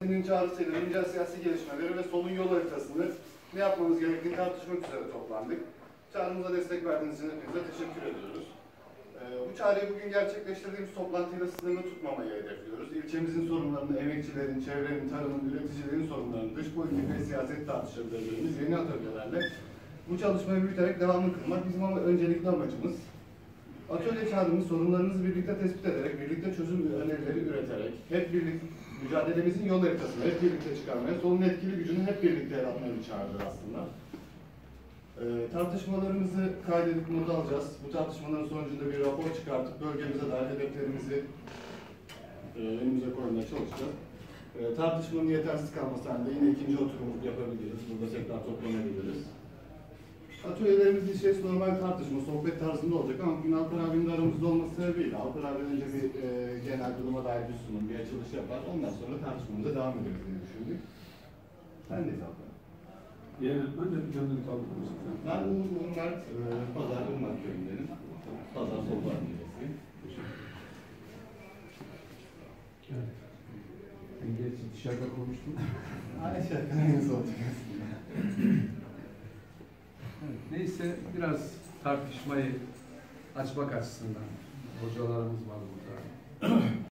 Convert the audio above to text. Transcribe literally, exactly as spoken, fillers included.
Çağrısıyla güncel siyasi gelişmeleri ve sonun yol haritasını ne yapmamız gerektiğini tartışmak üzere toplandık. Çağrımıza destek verdiğiniz için hepinize teşekkür ediyoruz. Ee, bu çağrıyı bugün gerçekleştirdiğimiz toplantıyla sınırlı tutmamayı hedefliyoruz. İlçemizin sorunlarını, emekçilerin, çevrenin, tarımın, üreticilerin sorunlarını, dış politika ve siyaset tartışabileceğimiz yeni atölyelerle bu çalışmayı büyüterek devamlı kılmak bizim ama öncelikli amacımız. Atölye çağrımız sorunlarımızı birlikte tespit ederek, birlikte çözüm önerileri üreterek, hep birlikte mücadelemizin yol haritasını hep birlikte çıkarmaya, sonun etkili gücünü hep birlikte yaratmaya bir çağrıdır aslında. Ee, tartışmalarımızı kaydedip not alacağız. Bu tartışmaların sonucunda bir rapor çıkartıp bölgemize dair hedeflerimizi e, önümüze koymaya çalışacağız. E, tartışmanın yetersiz kalması halinde yine ikinci oturumu yapabiliriz. Burada tekrar toplanabiliriz. Atölyelerimiz şey normal tartışma, sohbet tarzında olacak ama bugün Alper abinin de aramızda olması sebebiyle Alper abi önce bir e, genel duruma dair bir sunum, bir açılış yapar. Ondan sonra tartışmamıza devam ederiz diye düşündük. Sen neyiz Alper? Yönetmen de planını kaldırmış. Ben Uğur Mert, e, Pazar Irmak köyündenim. Pazar Solda Adliyesi'yim. Evet. Ben gerçi dışarıda konuştum. Aynı şey, aynısı olacak aslında. Evet, neyse biraz tartışmayı açmak açısından hocalarımız var burada.